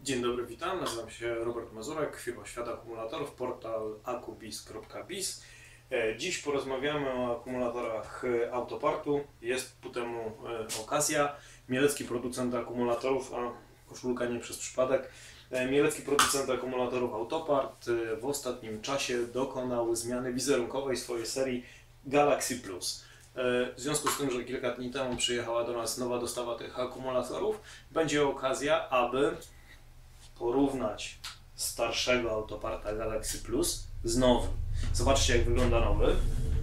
Dzień dobry, witam. Nazywam się Robert Mazurek, firma Świat Akumulatorów, portal akubiz.biz. Dziś porozmawiamy o akumulatorach Autopartu. Jest ku temu okazja. Mielecki producent akumulatorów, a koszulka nie przez przypadek, mielecki producent akumulatorów Autopart w ostatnim czasie dokonał zmiany wizerunkowej swojej serii Galaxy Plus. W związku z tym, że kilka dni temu przyjechała do nas nowa dostawa tych akumulatorów, będzie okazja, aby porównać starszego Autoparta Galaxy Plus z nowym. Zobaczcie, jak wygląda nowy.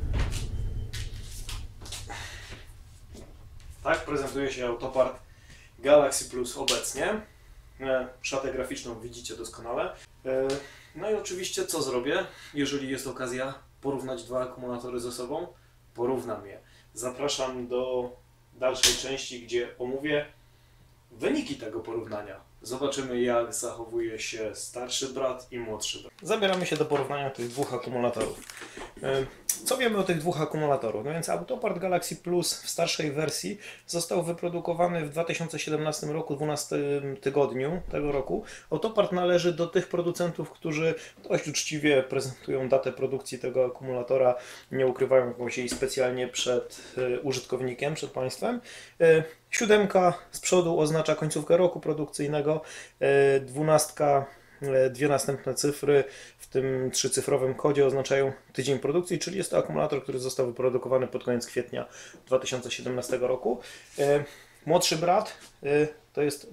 Tak prezentuje się Autopart Galaxy Plus obecnie. Szatę graficzną widzicie doskonale. No i oczywiście co zrobię, jeżeli jest okazja porównać dwa akumulatory ze sobą? Porównam je. Zapraszam do dalszej części, gdzie omówię wyniki tego porównania. Zobaczymy, jak zachowuje się starszy brat i młodszy brat. Zabieramy się do porównania tych dwóch akumulatorów. Co wiemy o tych dwóch akumulatorach? No więc Autopart Galaxy Plus w starszej wersji został wyprodukowany w 2017 roku, 12 tygodniu tego roku. Autopart należy do tych producentów, którzy dość uczciwie prezentują datę produkcji tego akumulatora, nie ukrywają jej specjalnie przed użytkownikiem, przed państwem. 7 z przodu oznacza końcówkę roku produkcyjnego, 12, dwie następne cyfry w tym trzycyfrowym kodzie oznaczają tydzień produkcji, czyli jest to akumulator, który został wyprodukowany pod koniec kwietnia 2017 roku. Młodszy brat to jest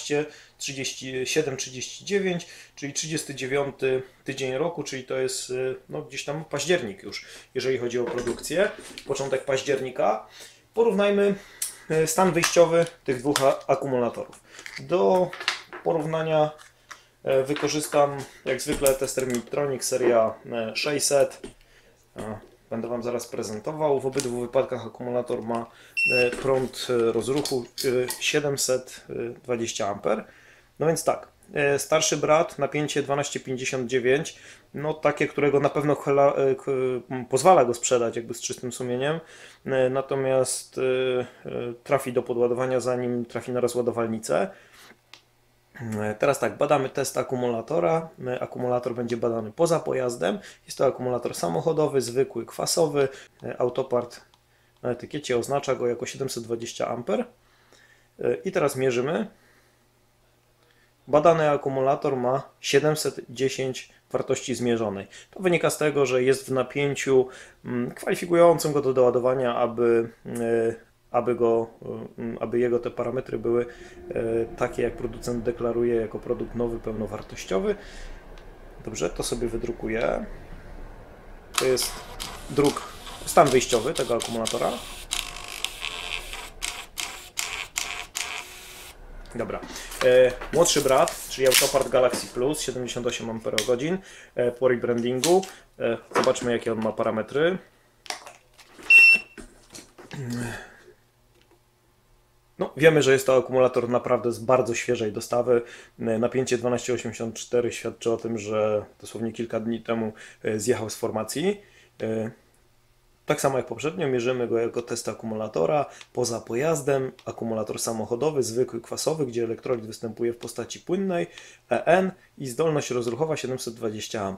12-37-39, czyli 39 tydzień roku, czyli to jest no, gdzieś tam październik już, jeżeli chodzi o produkcję, początek października. Porównajmy stan wyjściowy tych dwóch akumulatorów. Do porównania wykorzystam jak zwykle tester Midtronic seria 600. Będę Wam zaraz prezentował. W obydwu wypadkach akumulator ma prąd rozruchu 720 A. No więc tak, starszy brat, napięcie 12,59, no takie, którego na pewno pozwala go sprzedać jakby z czystym sumieniem, natomiast trafi do podładowania, zanim trafi na rozładowalnicę. Teraz tak, badamy test akumulatora. Akumulator będzie badany poza pojazdem. Jest to akumulator samochodowy, zwykły, kwasowy. Autopart na etykiecie oznacza go jako 720 A. I teraz mierzymy. Badany akumulator ma 710 wartości zmierzonej. To wynika z tego, że jest w napięciu kwalifikującym go do doładowania, aby jego te parametry były takie, jak producent deklaruje jako produkt nowy, pełnowartościowy. Dobrze, to sobie wydrukuję. To jest stan wyjściowy tego akumulatora. Dobra. Młodszy brat, czyli Autopart Galaxy Plus, 78 Ah po rebrandingu. Zobaczmy, jakie on ma parametry. No, wiemy, że jest to akumulator naprawdę z bardzo świeżej dostawy. Napięcie 12,84 świadczy o tym, że dosłownie kilka dni temu zjechał z formacji. Tak samo jak poprzednio, mierzymy go jako test akumulatora poza pojazdem. Akumulator samochodowy, zwykły, kwasowy, gdzie elektrolit występuje w postaci płynnej, EN i zdolność rozruchowa 720 A.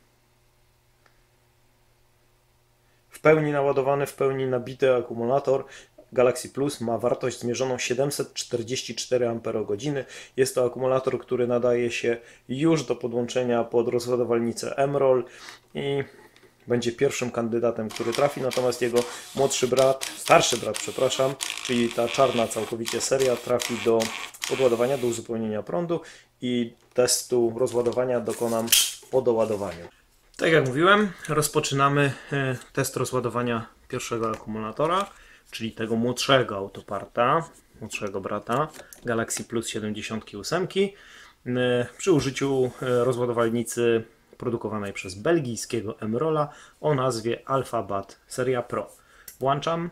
W pełni naładowany, w pełni nabity akumulator Galaxy Plus ma wartość zmierzoną 744 Ah. Jest to akumulator, który nadaje się już do podłączenia pod rozładowalnicę Emerald i będzie pierwszym kandydatem, który trafi, natomiast jego starszy brat, przepraszam, czyli ta czarna całkowicie seria trafi do podładowania, do uzupełnienia prądu i testu rozładowania dokonam po doładowaniu. Tak jak mówiłem, rozpoczynamy test rozładowania pierwszego akumulatora, czyli tego młodszego Autoparta, młodszego brata Galaxy Plus 78 przy użyciu rozładowalnicy produkowanej przez belgijskiego Emerola o nazwie AlphaBat Seria Pro. Włączam.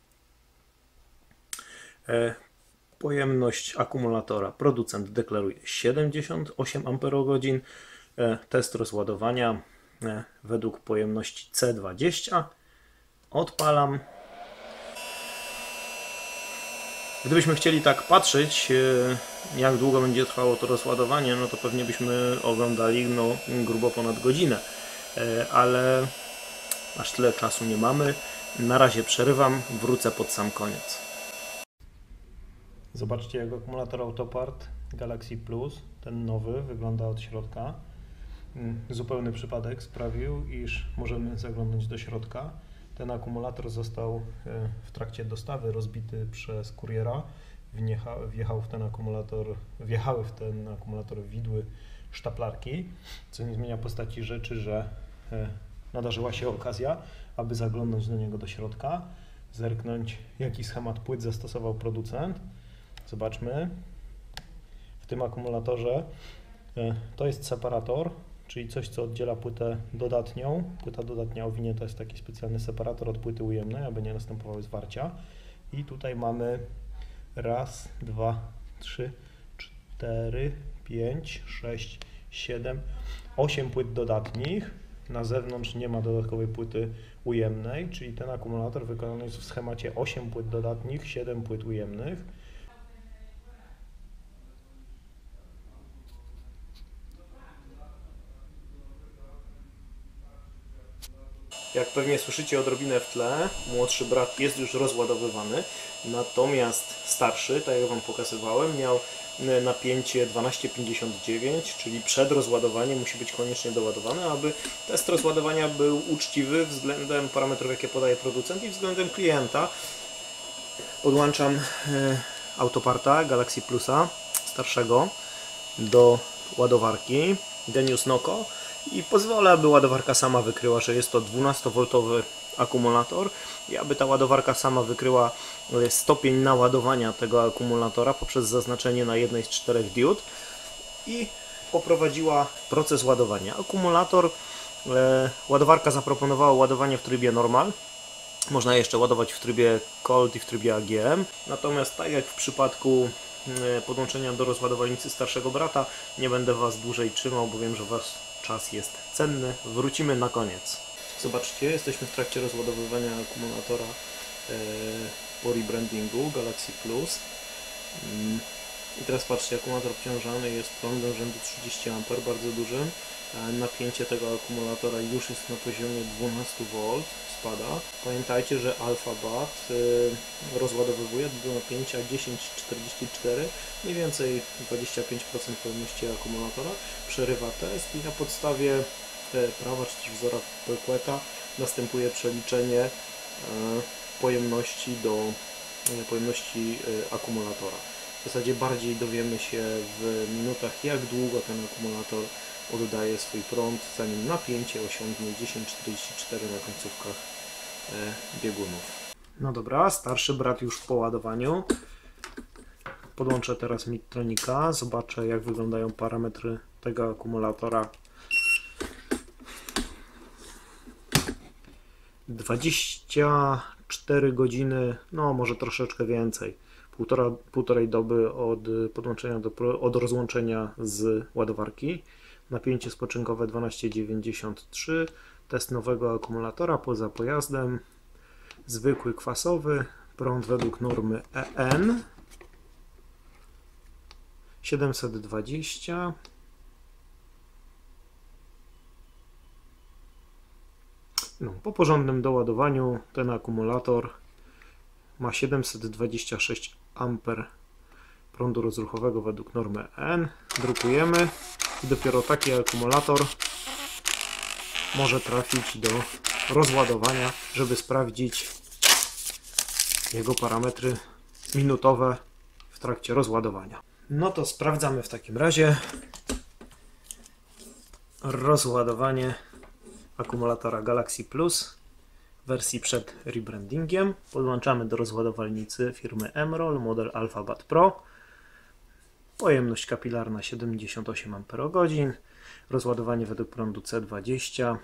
Pojemność akumulatora producent deklaruje 78 Ah. Test rozładowania według pojemności C20. Odpalam. Gdybyśmy chcieli tak patrzeć, jak długo będzie trwało to rozładowanie, no to pewnie byśmy oglądali no, grubo ponad godzinę, ale aż tyle czasu nie mamy. Na razie przerywam, wrócę pod sam koniec. Zobaczcie, jak akumulator Autopart Galaxy Plus, ten nowy, wygląda od środka. Zupełny przypadek sprawił, iż możemy zaglądnąć do środka. Ten akumulator został w trakcie dostawy rozbity przez kuriera. Wjechały w ten akumulator widły sztaplarki, co nie zmienia postaci rzeczy, że nadarzyła się okazja, aby zaglądnąć do niego do środka, zerknąć, jaki schemat płyt zastosował producent. Zobaczmy. W tym akumulatorze to jest separator, czyli coś, co oddziela płytę dodatnią. Płyta dodatnia owinięta jest taki specjalny separator od płyty ujemnej, aby nie następowały zwarcia. I tutaj mamy raz, dwa, trzy, 4, 5, 6, 7, 8 płyt dodatnich. Na zewnątrz nie ma dodatkowej płyty ujemnej, czyli ten akumulator wykonany jest w schemacie 8 płyt dodatnich, 7 płyt ujemnych. Jak pewnie słyszycie odrobinę w tle, młodszy brat jest już rozładowywany, natomiast starszy, tak jak Wam pokazywałem, miał napięcie 12,59, czyli przed rozładowaniem musi być koniecznie doładowany, aby test rozładowania był uczciwy względem parametrów, jakie podaje producent i względem klienta. Podłączam Autoparta Galaxy Plusa starszego do ładowarki Genius Noko i pozwolę, aby ładowarka sama wykryła, że jest to 12V akumulator i aby ta ładowarka sama wykryła stopień naładowania tego akumulatora poprzez zaznaczenie na jednej z 4 diod i poprowadziła proces ładowania. Ładowarka zaproponowała ładowanie w trybie normal. Można jeszcze ładować w trybie cold i w trybie AGM. Natomiast tak jak w przypadku podłączenia do rozładowalnicy starszego brata, nie będę Was dłużej trzymał, bo wiem, że Wasz czas jest cenny. Wrócimy na koniec. Zobaczcie, jesteśmy w trakcie rozładowywania akumulatora po rebrandingu Galaxy Plus. I teraz patrzcie, akumulator obciążany jest prądem rzędu 30 A, bardzo dużym. Napięcie tego akumulatora już jest na poziomie 12V, spada. Pamiętajcie, że AlphaBat rozładowywuje do napięcia 1044, mniej więcej 25% pojemności akumulatora, przerywa test i na podstawie prawa czy też wzora Pelqueta następuje przeliczenie pojemności do pojemności akumulatora. W zasadzie bardziej dowiemy się w minutach, jak długo ten akumulator oddaje swój prąd, zanim napięcie osiągnie 1044 na końcówkach biegunów. No dobra, starszy brat już po ładowaniu. Podłączę teraz Midtronika, zobaczę, jak wyglądają parametry tego akumulatora. 24 godziny, no może troszeczkę więcej. Półtorej doby od podłączenia od rozłączenia z ładowarki. Napięcie spoczynkowe 12,93. Test nowego akumulatora poza pojazdem. Zwykły kwasowy. Prąd według normy EN. 720. No, po porządnym doładowaniu ten akumulator ma 726 A prądu rozruchowego według normy EN. Drukujemy i dopiero taki akumulator może trafić do rozładowania, żeby sprawdzić jego parametry minutowe w trakcie rozładowania. No to sprawdzamy w takim razie rozładowanie akumulatora Galaxy Plus w wersji przed rebrandingiem. Podłączamy do rozładowalnicy firmy Emerald model AlphaBat Pro. Pojemność kapilarna 78 Ah. Rozładowanie według prądu C20.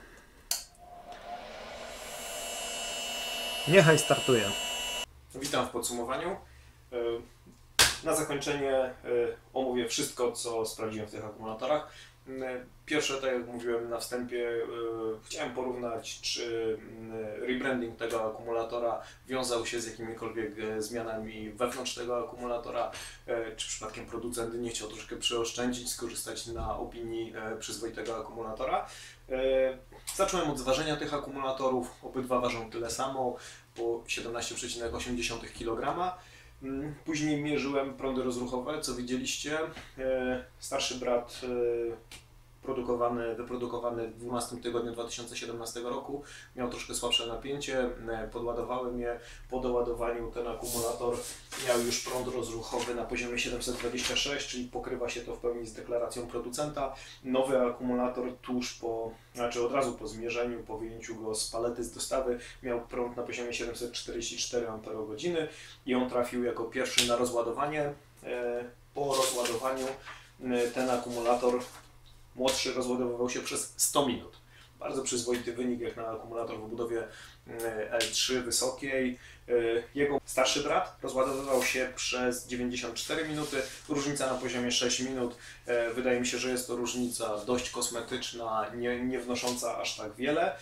Niechaj startuje. Witam w podsumowaniu. Na zakończenie omówię wszystko, co sprawdziłem w tych akumulatorach. Pierwsze, tak jak mówiłem na wstępie, chciałem porównać, czy rebranding tego akumulatora wiązał się z jakimikolwiek zmianami wewnątrz tego akumulatora, czy przypadkiem producent nie chciał troszkę przyoszczędzić, skorzystać na opinii przyzwoitego akumulatora. Zacząłem od zważenia tych akumulatorów, obydwa ważą tyle samo, po 17,8 kg. Później mierzyłem prądy rozruchowe, co widzieliście. Starszy brat wyprodukowany w 12 tygodniu 2017 roku miał troszkę słabsze napięcie, podładowałem je. Po doładowaniu ten akumulator miał już prąd rozruchowy na poziomie 726, czyli pokrywa się to w pełni z deklaracją producenta. Nowy akumulator od razu po zmierzeniu, po wyjęciu go z palety z dostawy, miał prąd na poziomie 744 Ah i on trafił jako pierwszy na rozładowanie. Po rozładowaniu ten akumulator młodszy rozładowywał się przez 100 minut. Bardzo przyzwoity wynik jak na akumulator w obudowie L3 wysokiej. Jego starszy brat rozładowywał się przez 94 minuty, różnica na poziomie 6 minut. Wydaje mi się, że jest to różnica dość kosmetyczna, nie wnosząca aż tak wiele.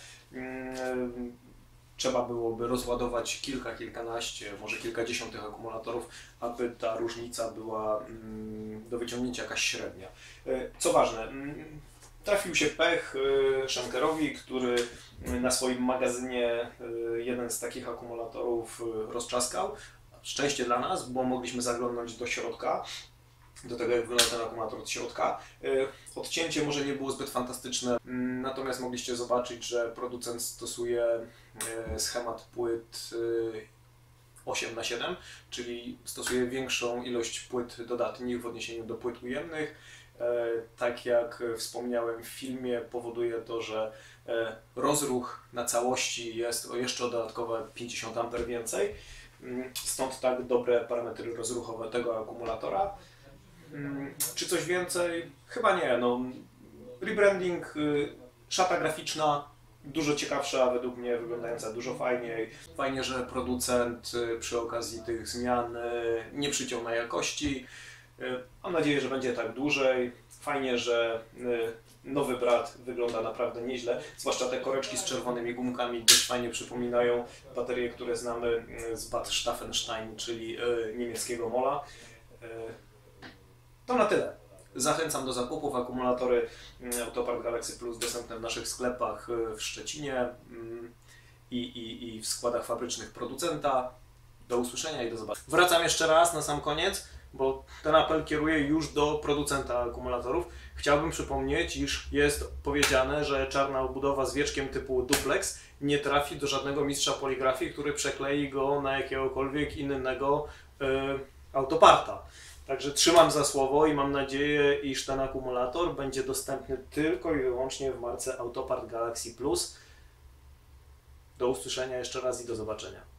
Trzeba byłoby rozładować kilkanaście, może kilkadziesiąt tych akumulatorów, aby ta różnica była do wyciągnięcia jakaś średnia. Co ważne, trafił się pech Schenkerowi, który na swoim magazynie jeden z takich akumulatorów roztrzaskał. Szczęście dla nas, bo mogliśmy zaglądnąć do środka, do tego jak wygląda ten akumulator od środka. Odcięcie może nie było zbyt fantastyczne, natomiast mogliście zobaczyć, że producent stosuje schemat płyt 8x7, czyli stosuje większą ilość płyt dodatnich w odniesieniu do płyt ujemnych. Tak jak wspomniałem w filmie, powoduje to, że rozruch na całości jest o jeszcze dodatkowe 50 A więcej. Stąd tak dobre parametry rozruchowe tego akumulatora. Czy coś więcej? Chyba nie. Rebranding, szata graficzna, dużo ciekawsza według mnie, wyglądająca dużo fajniej. Fajnie, że producent przy okazji tych zmian nie przyciął na jakości. Mam nadzieję, że będzie tak dłużej. Fajnie, że nowy brat wygląda naprawdę nieźle, zwłaszcza te koreczki z czerwonymi gumkami dość fajnie przypominają baterie, które znamy z Bad Staffenstein, czyli niemieckiego mola. To na tyle. Zachęcam do zakupów. Akumulatory Autopart Galaxy Plus dostępne w naszych sklepach w Szczecinie i w składach fabrycznych producenta. Do usłyszenia i do zobaczenia. Wracam jeszcze raz na sam koniec, bo ten apel kieruję już do producenta akumulatorów. Chciałbym przypomnieć, iż jest powiedziane, że czarna obudowa z wieczkiem typu duplex nie trafi do żadnego mistrza poligrafii, który przeklei go na jakiegokolwiek innego autoparta. Także trzymam za słowo i mam nadzieję, iż ten akumulator będzie dostępny tylko i wyłącznie w marce Autopart Galaxy Plus. Do usłyszenia jeszcze raz i do zobaczenia.